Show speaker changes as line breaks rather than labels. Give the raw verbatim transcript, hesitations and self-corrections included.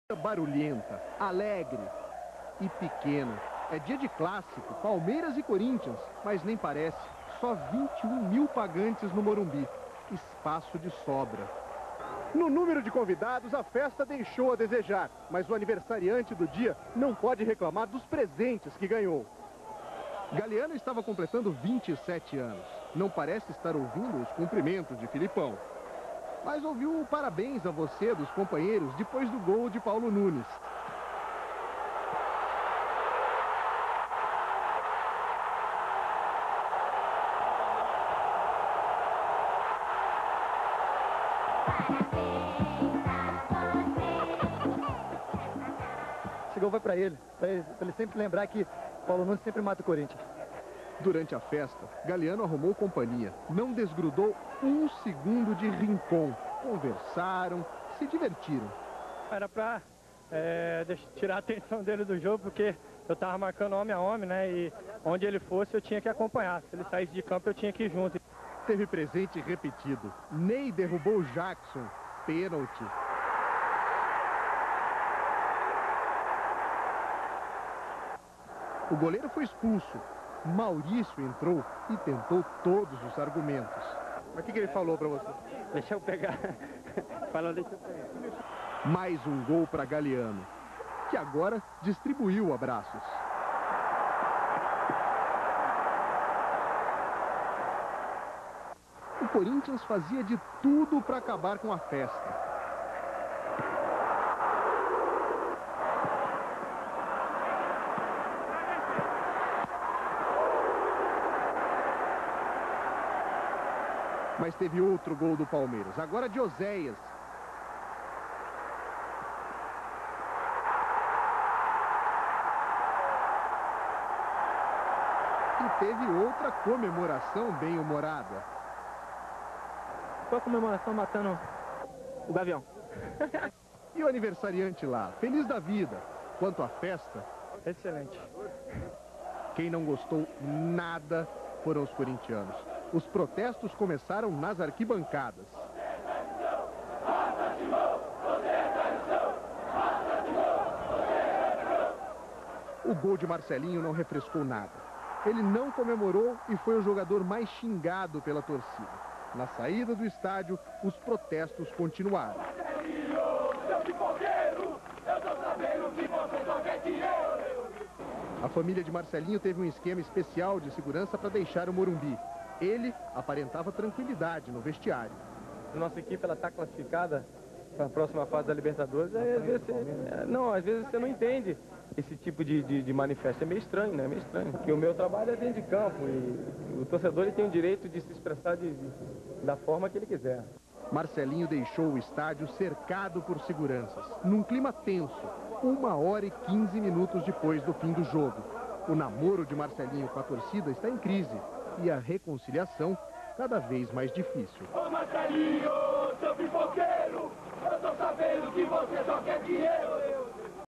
Barulhenta, alegre e pequena. É dia de clássico, Palmeiras e Corinthians, mas nem parece. Só vinte e um mil pagantes no Morumbi. Espaço de sobra. No número de convidados, a festa deixou a desejar, mas o aniversariante do dia não pode reclamar dos presentes que ganhou. Galeano estava completando vinte e sete anos. Não parece estar ouvindo os cumprimentos de Filipão. Mas ouviu o parabéns a você dos companheiros depois do gol de Paulo Nunes.
Esse gol vai para ele, para ele, ele sempre lembrar que Paulo Nunes sempre mata o Corinthians.
Durante a festa, Galeano arrumou companhia. Não desgrudou um segundo de rincão. Conversaram, se divertiram.
Era para é, tirar a atenção dele do jogo, porque eu estava marcando homem a homem, né? E onde ele fosse eu tinha que acompanhar. Se ele saísse de campo eu tinha que ir junto.
Teve presente repetido. Ney derrubou Jackson. Pênalti. O goleiro foi expulso. Maurício entrou e tentou todos os argumentos. Mas o que, que ele falou para você?
Deixa eu pegar. Falou, deixa eu pegar.
Mais um gol para Galeano, que agora distribuiu abraços. O Corinthians fazia de tudo para acabar com a festa. Mas teve outro gol do Palmeiras, agora de Oséias. E teve outra comemoração bem-humorada.
Foi a comemoração matando o Gavião.
E o aniversariante lá, feliz da vida. Quanto à festa...
Excelente.
Quem não gostou nada foram os corintianos. Os protestos começaram nas arquibancadas. O gol de Marcelinho não refrescou nada. Ele não comemorou e foi o jogador mais xingado pela torcida. Na saída do estádio, os protestos continuaram. A família de Marcelinho teve um esquema especial de segurança para deixar o Morumbi. Ele aparentava tranquilidade no vestiário.
Nossa equipe ela está classificada para a próxima fase da Libertadores. Aí, às vezes, você, não, às vezes você não entende esse tipo de, de, de manifesto. É meio estranho, né? É meio estranho. Porque o meu trabalho é dentro de campo e o torcedor ele tem o direito de se expressar de, de, da forma que ele quiser.
Marcelinho deixou o estádio cercado por seguranças, num clima tenso, uma hora e quinze minutos depois do fim do jogo. O namoro de Marcelinho com a torcida está em crise e a reconciliação cada vez mais difícil.
Ô Marcelinho, seu pipoqueiro, eu tô sabendo que você só quer dinheiro.